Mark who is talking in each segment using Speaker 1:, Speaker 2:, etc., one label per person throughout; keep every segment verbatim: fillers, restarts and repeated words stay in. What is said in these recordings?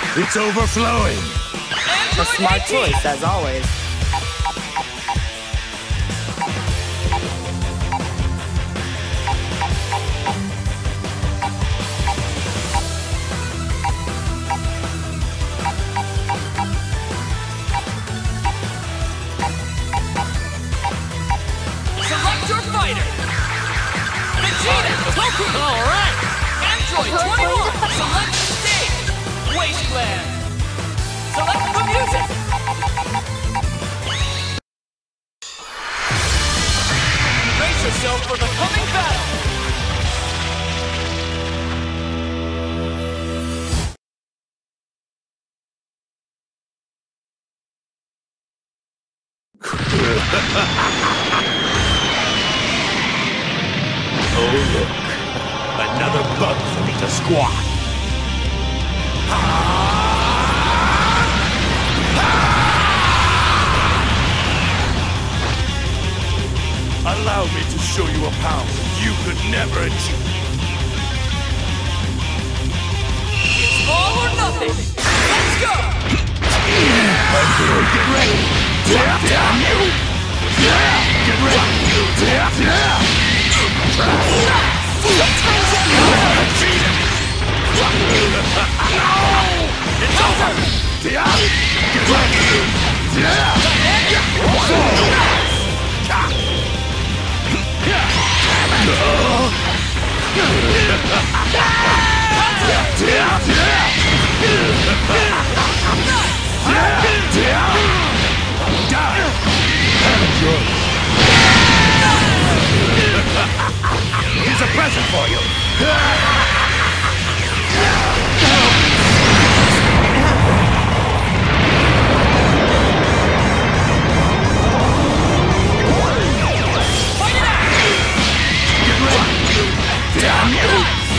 Speaker 1: It's overflowing.
Speaker 2: A smart choice, as always.
Speaker 3: Select your fighter. Vegeta, Goku. All right. Android twenty-one. Select the stage. Wasteland. Select the music. Brace yourself for the coming battle.
Speaker 1: Oh, look. Another bug for me to squat. Allow me to show you a power you could never achieve.
Speaker 3: It's all or nothing. Let's go.
Speaker 1: Get ready. Damn you. Get ready.
Speaker 3: It's over.
Speaker 1: Get ready. Here's a present for you. Damn you!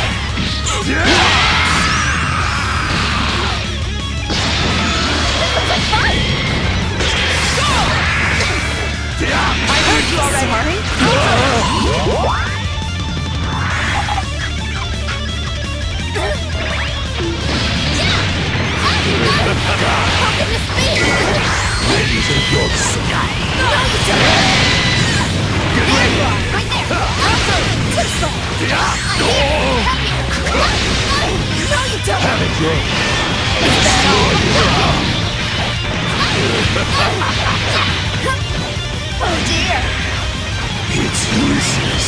Speaker 2: I heard you already.
Speaker 1: Ladies and gentlemen, get ready!
Speaker 4: Right there! Pistol!
Speaker 1: No!
Speaker 4: No, you don't!
Speaker 1: Have it, Joe!
Speaker 4: Oh dear!
Speaker 1: It's useless.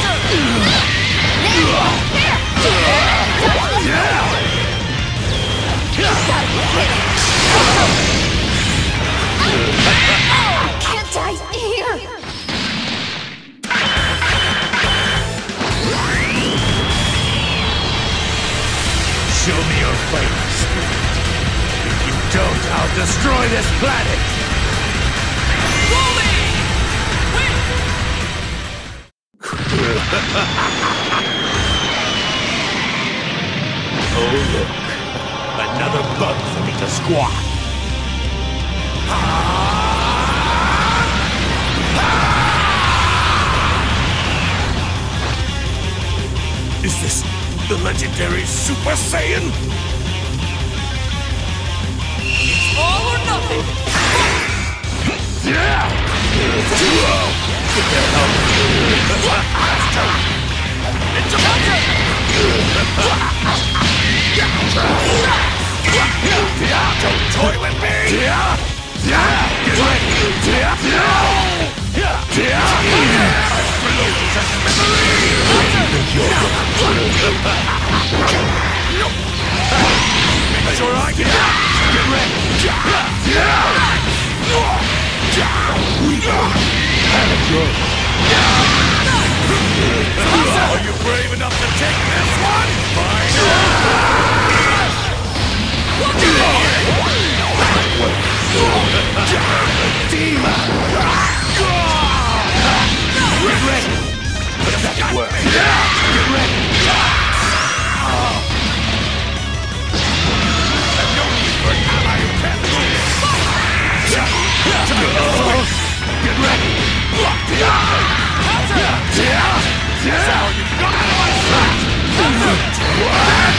Speaker 4: Can't die here!
Speaker 1: Show me your fighting spirit. If you don't, I'll destroy this planet!
Speaker 3: Rolling! Wait!
Speaker 1: Oh, look. Another bug for me to squat. Is this the legendary Super Saiyan?
Speaker 3: It's all or nothing.
Speaker 1: Yeah! Get their help. It's a counter! Don't toy with me! Get ready! Make sure I get out! Get ready! Have it, Joe! Are you brave enough to take this one? Fine! Demon! Get ready! That work! Get ready! There's no need for an ally who can't move! Get ready! That's all you've got on my shot!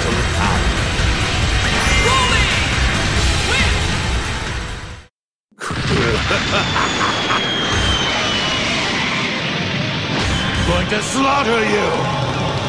Speaker 1: little power.
Speaker 3: Rolling! Win!
Speaker 1: Going to slaughter you!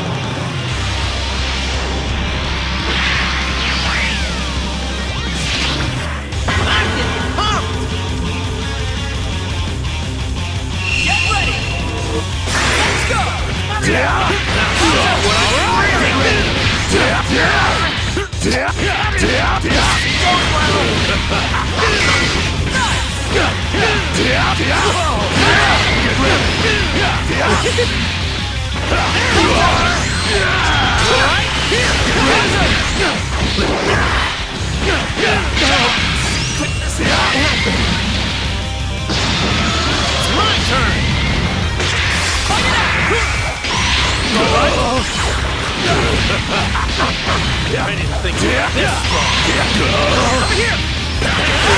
Speaker 1: I didn't think you were this strong. Over here!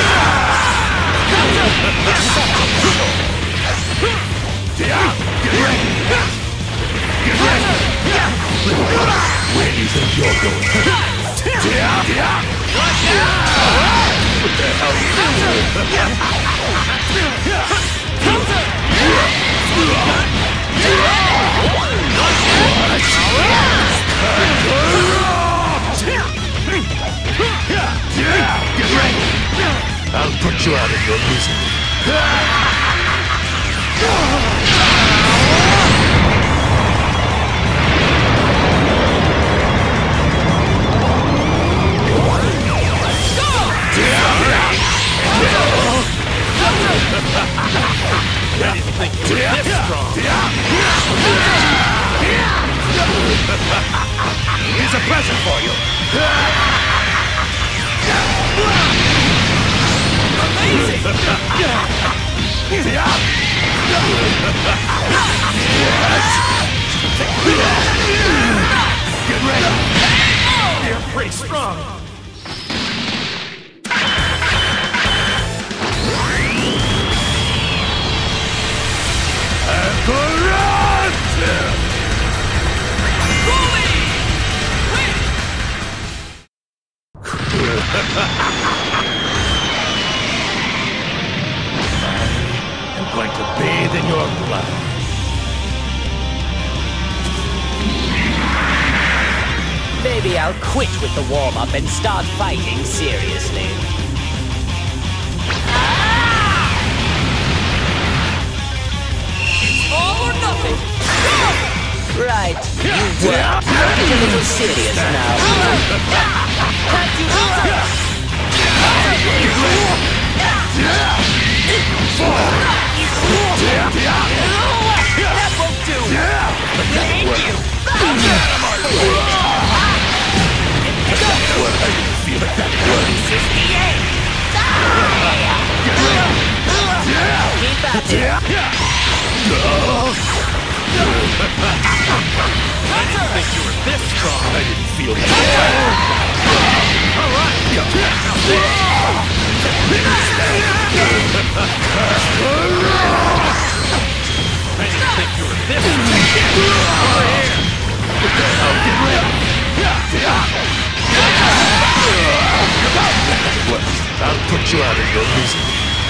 Speaker 1: Get ready! Get ready! Where do you think you're going? What the hell are you Get ready! I'll put you out of your misery. I didn't think you were this strong. Here's a present for you. Amazing! Get ready! You're pretty strong. I'm going to bathe in your blood.
Speaker 2: Maybe I'll quit with the warm-up and start fighting seriously.
Speaker 3: It's all or nothing! Go!
Speaker 2: Right. You were. Take it a little serious now. Can't you That won't do! Thank you! Keep at it!
Speaker 1: I didn't think you were this strong. I didn't feel that. All right. I didn't think you were this strong. Over here. What the hell? Get ready. I'll put you out of your misery.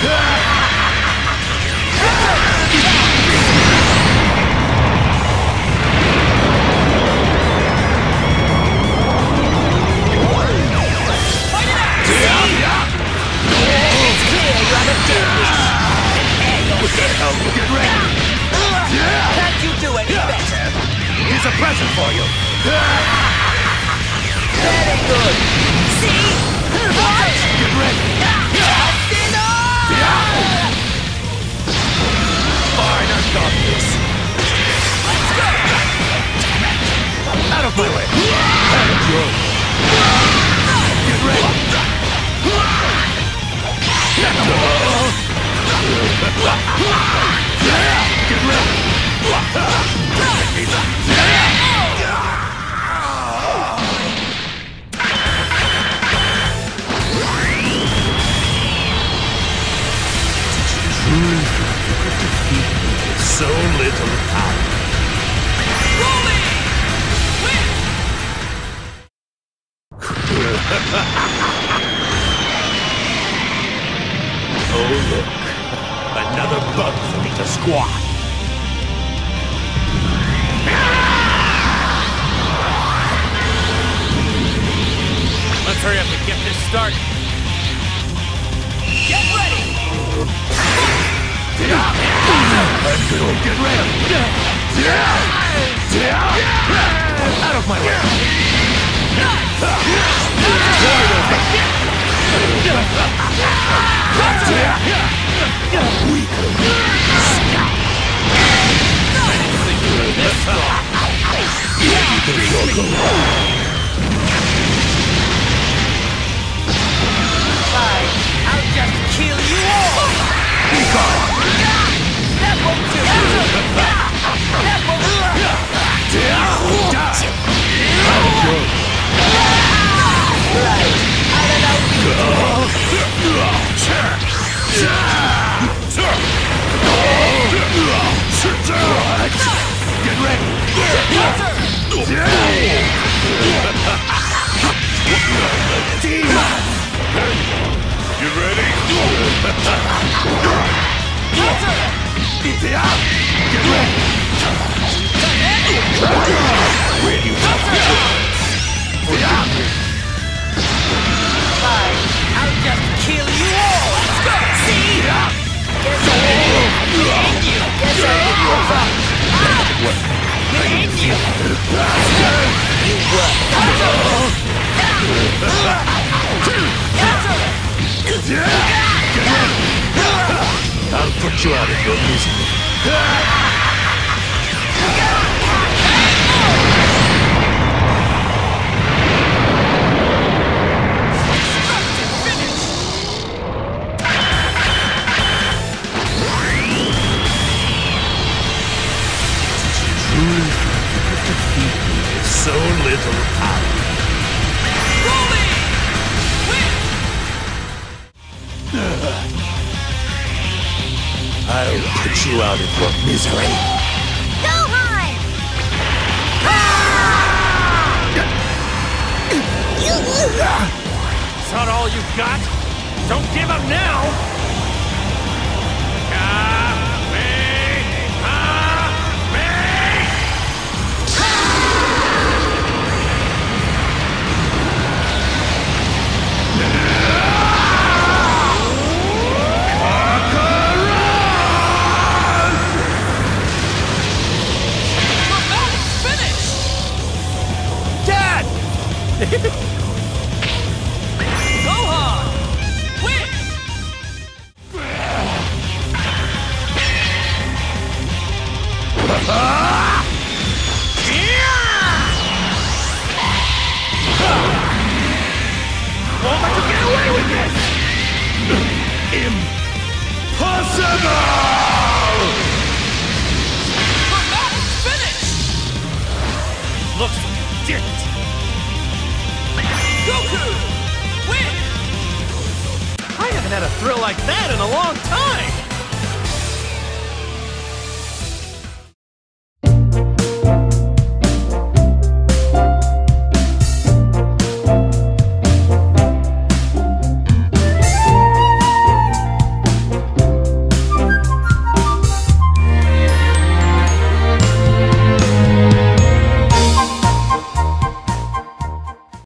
Speaker 1: Get ready!
Speaker 2: Can't you do any better?
Speaker 1: Here's a present for you!
Speaker 2: Very good. See? What?
Speaker 1: Get ready! Fine, I've got this! Let's go! Out of my way! Out of your way! Get ready! Get ready! Truly think you could defeat me with so little power? Oh, look. Another bug for me to squash.
Speaker 3: Let's hurry up and get this started. Get ready!
Speaker 1: I'm gonna get ready. Out of my way.
Speaker 2: Fine, I'll just kill you all!
Speaker 1: Be gone.
Speaker 2: That won't do! That won't Right, I'll allow
Speaker 1: Get ready. You ready? Get ready. Where you
Speaker 2: Fine, I'll just kill you all! Let's go! See? Guess I hit you! Guess I hit you! Hit you! You what?
Speaker 1: I'll put you out of your misery. So little power.
Speaker 3: Rolling! Win!
Speaker 1: I'll put you out of your misery.
Speaker 4: Gohan!
Speaker 3: Is that all you got? Don't give up now! Gohan! Win!
Speaker 1: Won't let you get away with this! Impossible!
Speaker 3: Dramatic finish! Looks like you did it! Goku! Win! I haven't had a thrill like that in a long time!